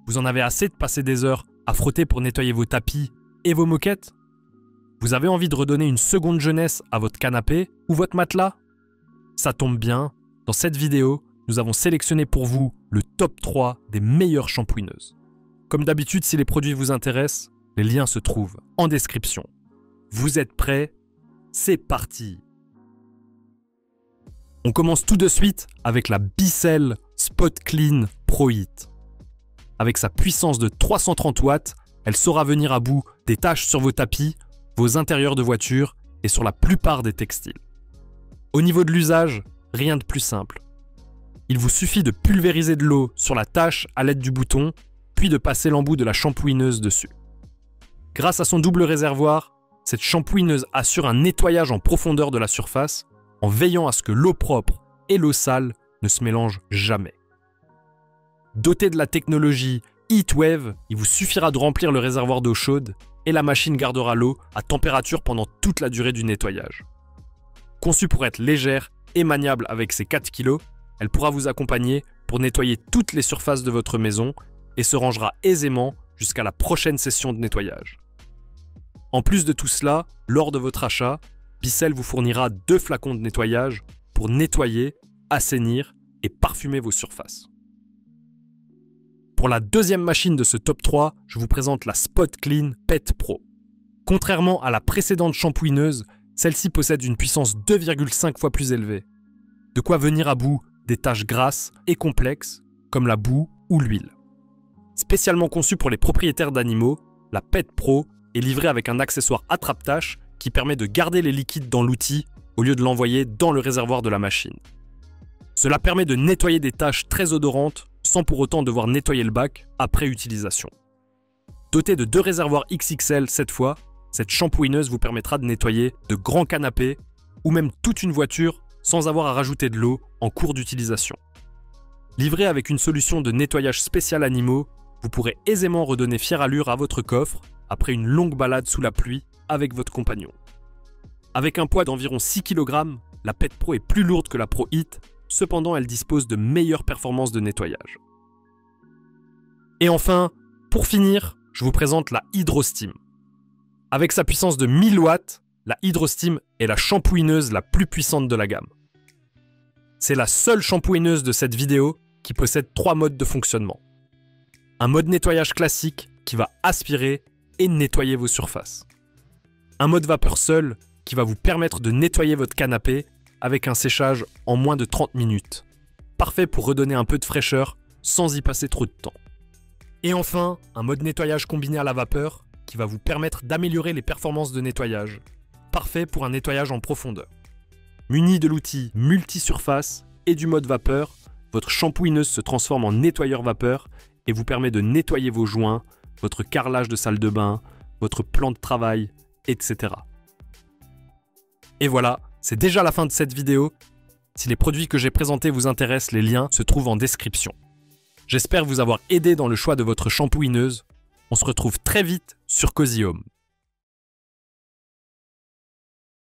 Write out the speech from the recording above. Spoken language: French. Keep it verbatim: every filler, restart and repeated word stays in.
Vous en avez assez de passer des heures à frotter pour nettoyer vos tapis et vos moquettes? Vous avez envie de redonner une seconde jeunesse à votre canapé ou votre matelas? Ça tombe bien, dans cette vidéo, nous avons sélectionné pour vous le top trois des meilleures shampooineuses. Comme d'habitude, si les produits vous intéressent, les liens se trouvent en description. Vous êtes prêts? C'est parti! On commence tout de suite avec la Bissell Spot Clean Pro Heat. Avec sa puissance de trois cent trente watts, elle saura venir à bout des taches sur vos tapis, vos intérieurs de voiture et sur la plupart des textiles. Au niveau de l'usage, rien de plus simple. Il vous suffit de pulvériser de l'eau sur la tache à l'aide du bouton, puis de passer l'embout de la shampooineuse dessus. Grâce à son double réservoir, cette shampooineuse assure un nettoyage en profondeur de la surface en veillant à ce que l'eau propre et l'eau sale ne se mélangent jamais. Doté de la technologie Heatwave, il vous suffira de remplir le réservoir d'eau chaude et la machine gardera l'eau à température pendant toute la durée du nettoyage. Conçue pour être légère et maniable avec ses quatre kilos, elle pourra vous accompagner pour nettoyer toutes les surfaces de votre maison et se rangera aisément jusqu'à la prochaine session de nettoyage. En plus de tout cela, lors de votre achat, Bissell vous fournira deux flacons de nettoyage pour nettoyer, assainir et parfumer vos surfaces. Pour la deuxième machine de ce top trois, je vous présente la Spot Clean Pet Pro. Contrairement à la précédente shampooineuse, celle-ci possède une puissance deux virgule cinq fois plus élevée. De quoi venir à bout des tâches grasses et complexes comme la boue ou l'huile. Spécialement conçue pour les propriétaires d'animaux, la Pet Pro est livrée avec un accessoire attrape-tâches qui permet de garder les liquides dans l'outil au lieu de l'envoyer dans le réservoir de la machine. Cela permet de nettoyer des tâches très odorantes sans pour autant devoir nettoyer le bac après utilisation. Dotée de deux réservoirs X X L cette fois, cette shampooineuse vous permettra de nettoyer de grands canapés ou même toute une voiture sans avoir à rajouter de l'eau en cours d'utilisation. Livrée avec une solution de nettoyage spécial animaux, vous pourrez aisément redonner fière allure à votre coffre après une longue balade sous la pluie avec votre compagnon. Avec un poids d'environ six kilogrammes, la Pet Pro est plus lourde que la Pro Heat, cependant elle dispose de meilleures performances de nettoyage. Et enfin, pour finir, je vous présente la HydroSteam. Avec sa puissance de mille watts, la HydroSteam est la shampooineuse la plus puissante de la gamme. C'est la seule shampooineuse de cette vidéo qui possède trois modes de fonctionnement. Un mode nettoyage classique qui va aspirer et nettoyer vos surfaces. Un mode vapeur seul qui va vous permettre de nettoyer votre canapé avec un séchage en moins de trente minutes. Parfait pour redonner un peu de fraîcheur sans y passer trop de temps. Et enfin, un mode nettoyage combiné à la vapeur qui va vous permettre d'améliorer les performances de nettoyage. Parfait pour un nettoyage en profondeur. Muni de l'outil multi-surface et du mode vapeur, votre shampooineuse se transforme en nettoyeur vapeur et vous permet de nettoyer vos joints, votre carrelage de salle de bain, votre plan de travail, et cetera. Et voilà, c'est déjà la fin de cette vidéo. Si les produits que j'ai présentés vous intéressent, les liens se trouvent en description. J'espère vous avoir aidé dans le choix de votre shampooineuse. On se retrouve très vite sur Cozy Home.